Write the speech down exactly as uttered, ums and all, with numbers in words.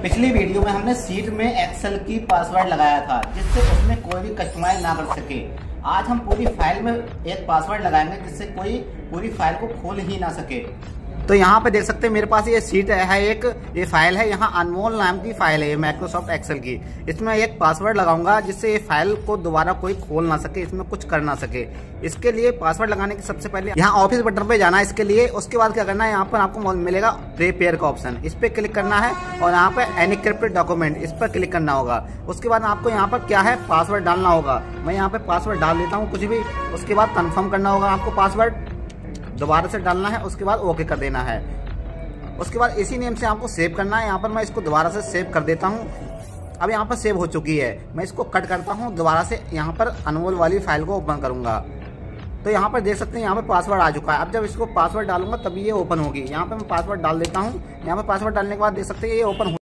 पिछली वीडियो में हमने सीट में एक्सेल की पासवर्ड लगाया था जिससे उसमें कोई भी कस्टमाइज ना कर सके। आज हम पूरी फाइल में एक पासवर्ड लगाएंगे जिससे कोई पूरी फाइल को खोल ही ना सके। तो यहाँ पे देख सकते हैं मेरे पास ये सीट है, एक ये फाइल है, यहाँ अनमोल नाम की फाइल है ये माइक्रोसॉफ्ट एक्सेल की। इसमें एक पासवर्ड लगाऊंगा जिससे ये फाइल को दोबारा कोई खोल ना सके, इसमें कुछ कर ना सके। इसके लिए पासवर्ड लगाने के सबसे पहले यहाँ ऑफिस बटन पे जाना है इसके लिए। उसके बाद क्या करना है, यहाँ पर आपको मिलेगा प्रिपेयर का ऑप्शन, इस पर क्लिक करना है और यहाँ पे एनक्रिप्टेड डॉक्यूमेंट इस पर क्लिक करना होगा। उसके बाद आपको यहाँ पर क्या है, पासवर्ड डालना होगा। मैं यहाँ पे पासवर्ड डाल देता हूँ कुछ भी। उसके बाद कंफर्म करना होगा आपको, पासवर्ड दोबारा से डालना है, उसके बाद ओके कर देना है। उसके बाद इसी नेम से आपको सेव करना है। यहाँ पर मैं इसको दोबारा से सेव कर देता हूँ। अब यहाँ पर सेव हो चुकी है, मैं इसको कट करता हूँ, दोबारा से यहाँ पर अनमोल वाली फाइल को ओपन करूँगा। तो यहाँ पर देख सकते हैं यहाँ पर पासवर्ड आ चुका है। अब जब इसको पासवर्ड डालूंगा तभी ये ओपन होगी। यहाँ पर मैं पासवर्ड डाल देता हूँ। यहाँ पर पासवर्ड डालने के बाद देख सकते हैं ये ओपन